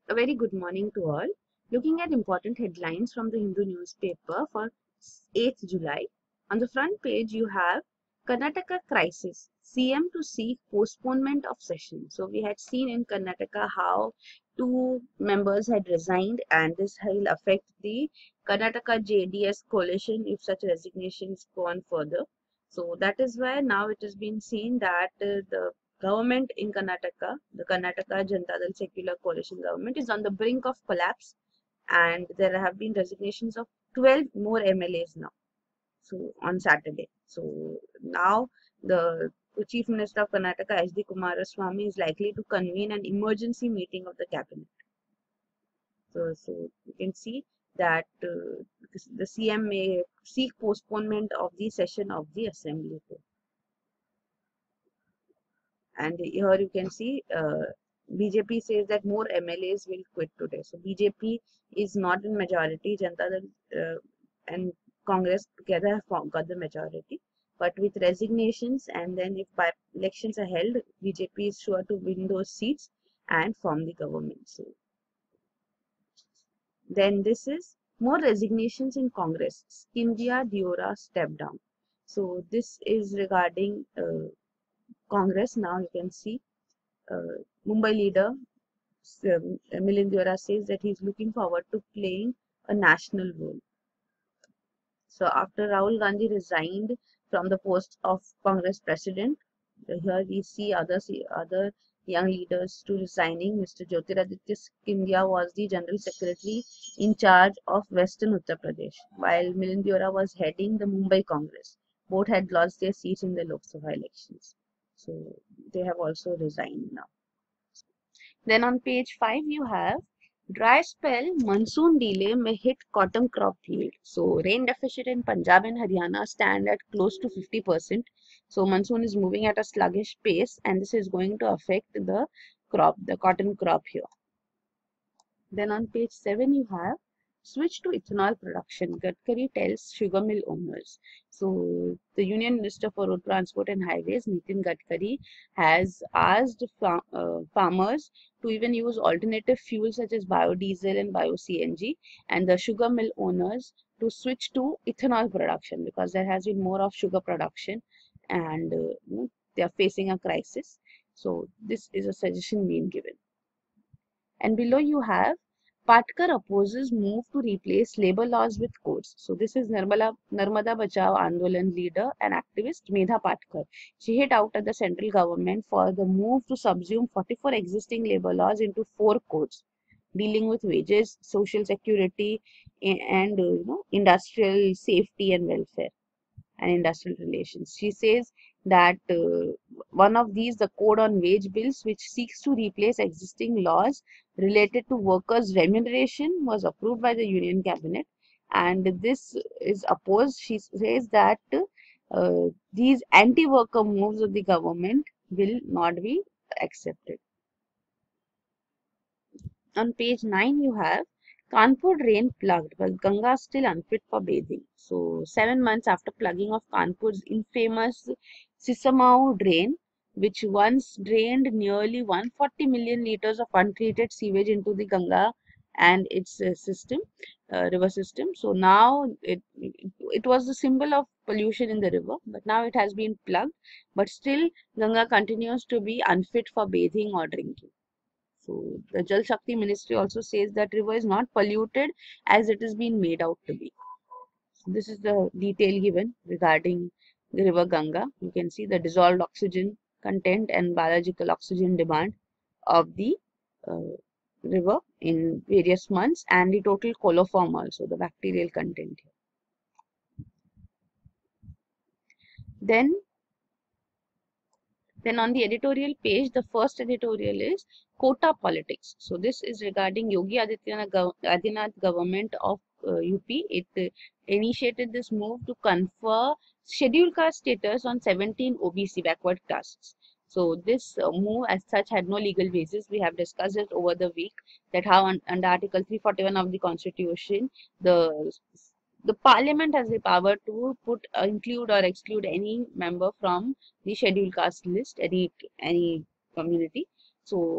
A very good morning to all. Looking at important headlines from the Hindu newspaper for 8th July. On the front page, you have Karnataka crisis, CM to seek postponement of session. So we had seen in Karnataka how two members had resigned, and this will affect the Karnataka JDS coalition if such resignations go on further. So that is why now it has been seen that the government in Karnataka, the Karnataka Janata Dal Secular Coalition government, is on the brink of collapse, and there have been resignations of 12 more MLAs now. So on Saturday. So now the Chief Minister of Karnataka, H.D. Kumaraswamy, is likely to convene an emergency meeting of the cabinet. So you can see that the CM may seek postponement of the session of the assembly. And here you can see BJP says that more MLAs will quit today. So BJP is not in majority. Janata Dal and Congress together have got the majority. But with resignations and then if by elections are held, BJP is sure to win those seats and form the government. So then this is more resignations in Congress. Scindia Diora step down. So this is regarding Congress. Now you can see Mumbai leader Milind Deora says that he is looking forward to playing a national role. So after Rahul Gandhi resigned from the post of Congress president, here we see other young leaders to resigning. Mr. Jyotiraditya Scindia was the general secretary in charge of Western Uttar Pradesh, while Milind Deora was heading the Mumbai Congress. Both had lost their seats in the Lok Sabha elections. So they have also resigned now. Then on page 5 you have dry spell, monsoon delay may hit cotton crop yield. So rain deficit in Punjab and Haryana stand at close to 50%. So monsoon is moving at a sluggish pace and this is going to affect the crop, the cotton crop here. Then on page 7 you have switch to ethanol production. Khatri tells sugar mill owners. So the Union Minister for Road Transport and Highways, Nitin Gadkari, has asked farmers to even use alternative fuels such as biodiesel and bio-CNG, and the sugar mill owners to switch to ethanol production because there has been more of sugar production and they are facing a crisis. So this is a suggestion being given. And below you have Patkar opposes move to replace labor laws with codes. So this is Narmada Bachao Andolan leader and activist Medha Patkar. She hit out at the central government for the move to subsume 44 existing labor laws into 4 codes dealing with wages, social security, and industrial safety and welfare and industrial relations. She says that one of these, the Code on Wage Bills, which seeks to replace existing laws related to workers' remuneration, was approved by the Union Cabinet, and this is opposed. She says that these anti-worker moves of the government will not be accepted. On page 9, you have Kanpur drain plugged, but Ganga still unfit for bathing. So, 7 months after plugging of Kanpur's infamous Sisamau drain, which once drained nearly 140 million liters of untreated sewage into the Ganga and its river system. So now it was the symbol of pollution in the river, but now it has been plugged. But still, Ganga continues to be unfit for bathing or drinking. So the Jal Shakti Ministry also says that river is not polluted as it is being made out to be. So this is the detail given regarding the river Ganga. You can see the dissolved oxygen content and biological oxygen demand of the river in various months and the total coliform also, the bacterial content here. Then on the editorial page, the first editorial is quota politics. So this is regarding Yogi Adityanath government of UP. It initiated this move to confer scheduled caste status on 17 OBC backward castes. So this move as such had no legal basis. We have discussed it over the week that how under Article 341 of the Constitution, the Parliament has the power to include or exclude any member from the scheduled caste list, any community. So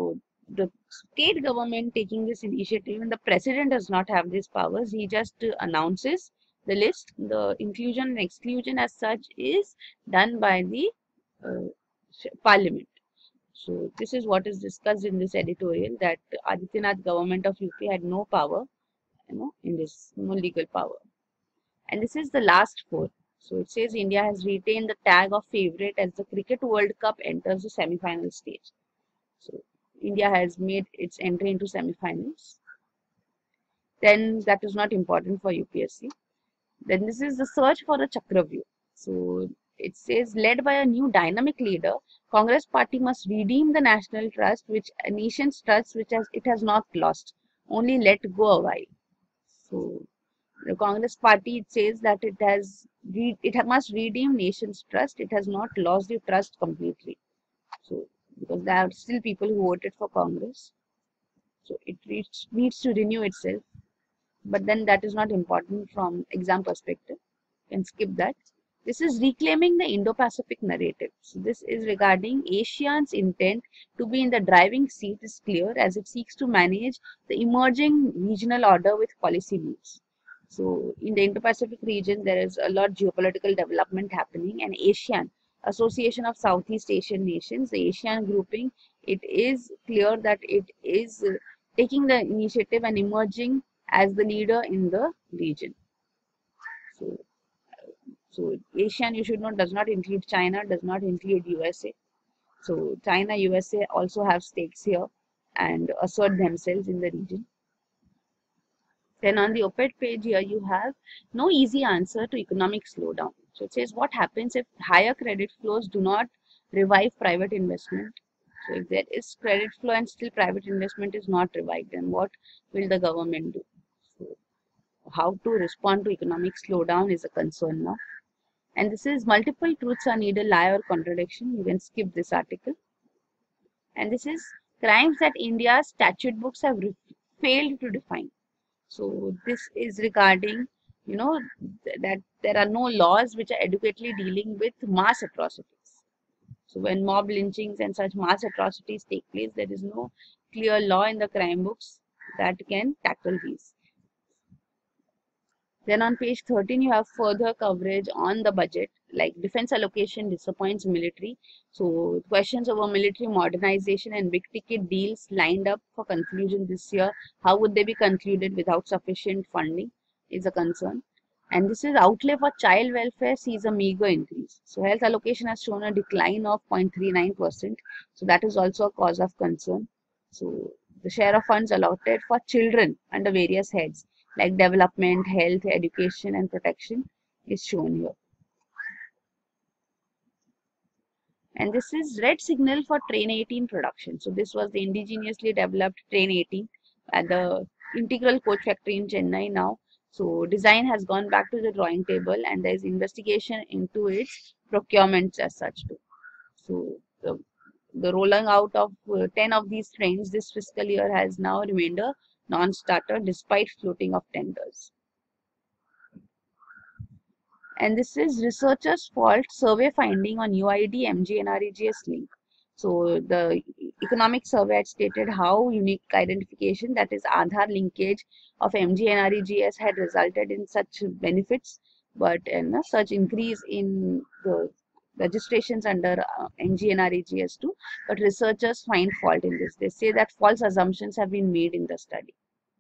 the state government taking this initiative, and the president does not have these powers. He just announces the list. The inclusion and exclusion as such is done by the uh, parliament. So this is what is discussed in this editorial, that Adityanath government of UP had no power, in this, no legal power. And this is the last four. So it says India has retained the tag of favorite as the Cricket World Cup enters the semi-final stage. So India has made its entry into semi-finals. Then that is not important for UPSC. Then this is the search for a Chakravyu. So it says, led by a new dynamic leader, Congress party must redeem the national trust, which a nation's trust which it has not lost, only let go a while. So the Congress party, it says that it must redeem nation's trust. It has not lost the trust completely. So because there are still people who voted for Congress, so it needs to renew itself. But then that is not important from exam perspective. You can skip that. This is reclaiming the Indo-Pacific narrative. So this is regarding ASEAN's intent to be in the driving seat is clear as it seeks to manage the emerging regional order with policy moves. So in the Indo-Pacific region, there is a lot of geopolitical development happening, and ASEAN, Association of Southeast Asian Nations, the ASEAN grouping, it is clear that it is taking the initiative and emerging as the leader in the region. So ASEAN, you should know, does not include China, does not include USA. So China, USA also have stakes here and assert themselves in the region. Then on the op-ed page here, you have no easy answer to economic slowdown. So it says, what happens if higher credit flows do not revive private investment? So if there is credit flow and still private investment is not revived, then what will the government do? So how to respond to economic slowdown is a concern now. And this is multiple truths are neither lie or contradiction. You can skip this article. And this is crimes that India's statute books have failed to define. So this is regarding, that there are no laws which are adequately dealing with mass atrocities. So when mob lynchings and such mass atrocities take place, there is no clear law in the crime books that can tackle these. Then on page 13, you have further coverage on the budget, like defense allocation disappoints military. So questions over military modernization and big ticket deals lined up for conclusion this year. How would they be concluded without sufficient funding is a concern. And this is outlay for child welfare sees a meager increase. So health allocation has shown a decline of 0.39%. So that is also a cause of concern. So the share of funds allotted for children under various heads like development, health, education, and protection is shown here. And this is red signal for Train 18 production. So this was the indigenously developed Train 18 at the integral coach factory in Chennai now. So design has gone back to the drawing table and there is investigation into its procurements as such too. So the rolling out of 10 of these trains this fiscal year has now remained a non-starter despite floating of tenders. And this is researchers' fault survey finding on UID MGNREGS link. So the economic survey had stated how unique identification, that is Aadhaar linkage of MGNREGS had resulted in such benefits, but such increase in the registrations under MGNREGS too. But researchers find fault in this. They say that false assumptions have been made in the study.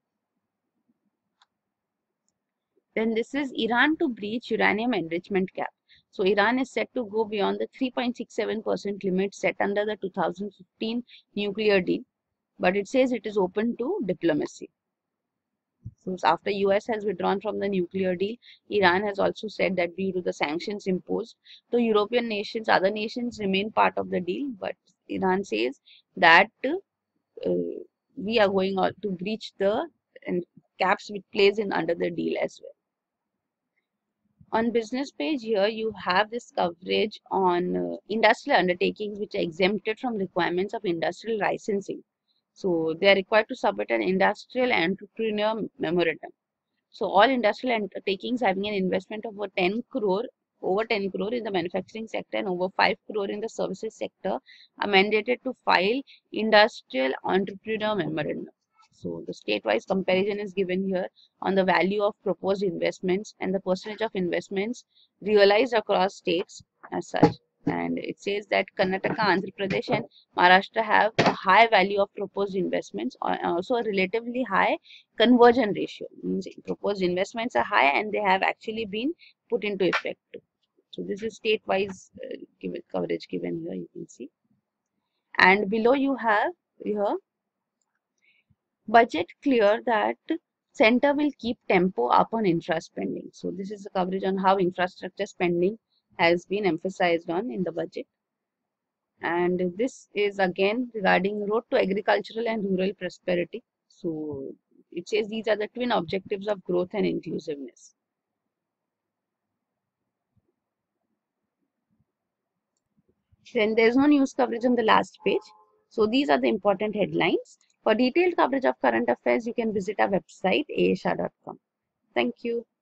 Then this is Iran to breach uranium enrichment cap. So Iran is set to go beyond the 3.67% limit set under the 2015 nuclear deal, but it says it is open to diplomacy. So after US has withdrawn from the nuclear deal, Iran has also said that due to the sanctions imposed, the European nations, other nations remain part of the deal, but Iran says that we are going to breach the caps which plays in under the deal as well. On business page here, you have this coverage on industrial undertakings which are exempted from requirements of industrial licensing. So they are required to submit an industrial entrepreneur memorandum. So all industrial undertakings having an investment of over 10 crore over 10 crore in the manufacturing sector and over 5 crore in the services sector are mandated to file industrial entrepreneur memorandum. So the state-wise comparison is given here on the value of proposed investments and the percentage of investments realized across states as such. And it says that Karnataka, Andhra Pradesh and Maharashtra have a high value of proposed investments and also a relatively high conversion ratio. Means proposed investments are high and they have actually been put into effect. So this is state-wise coverage given here, you can see. And below you have here budget clear that center will keep tempo up on infra spending. So this is the coverage on how infrastructure spending has been emphasized on in the budget. And this is again regarding road to agricultural and rural prosperity. So it says these are the twin objectives of growth and inclusiveness. Then there's no news coverage on the last page. So these are the important headlines. For detailed coverage of current affairs, you can visit our website, aasha.com. Thank you.